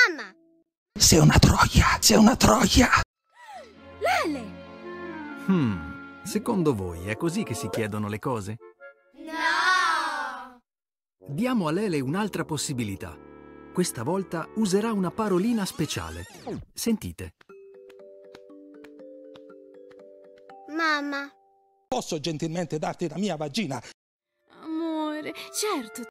Mamma! Sei una troia, sei una troia! Lele! Secondo voi è così che si chiedono le cose? No! Diamo a Lele un'altra possibilità. Questa volta userà una parolina speciale. Sentite. Mamma! Posso gentilmente darti la mia vagina? Amore, certo,